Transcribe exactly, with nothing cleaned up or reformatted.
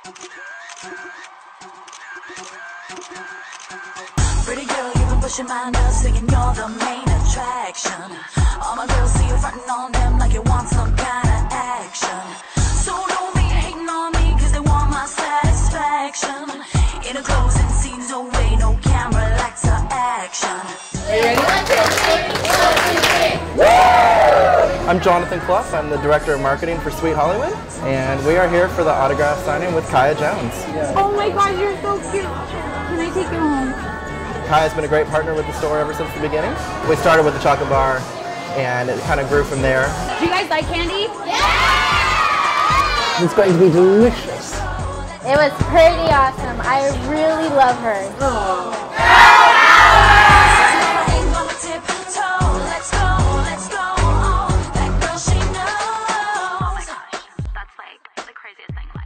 Pretty girl, you've been pushing my nerves, thinking you're the main attraction. All my girls see you fronting on them like you want some kind of action. So don't be hating on me, cause they want my satisfaction. In a closing scene, no way, no camera, lights or action. Are you ready? I'm Jonathan Clough. I'm the Director of Marketing for Sweet Hollywood, and we are here for the autograph signing with Kaya Jones. Oh my gosh, you're so cute. Can I take you home? Kaya's been a great partner with the store ever since the beginning. We started with the chocolate bar, and it kind of grew from there. Do you guys like candy? It's going to be delicious. It was pretty awesome. I really love her. Let's go, let's go, oh, that girl she knows. Oh my gosh, that's like the craziest thing.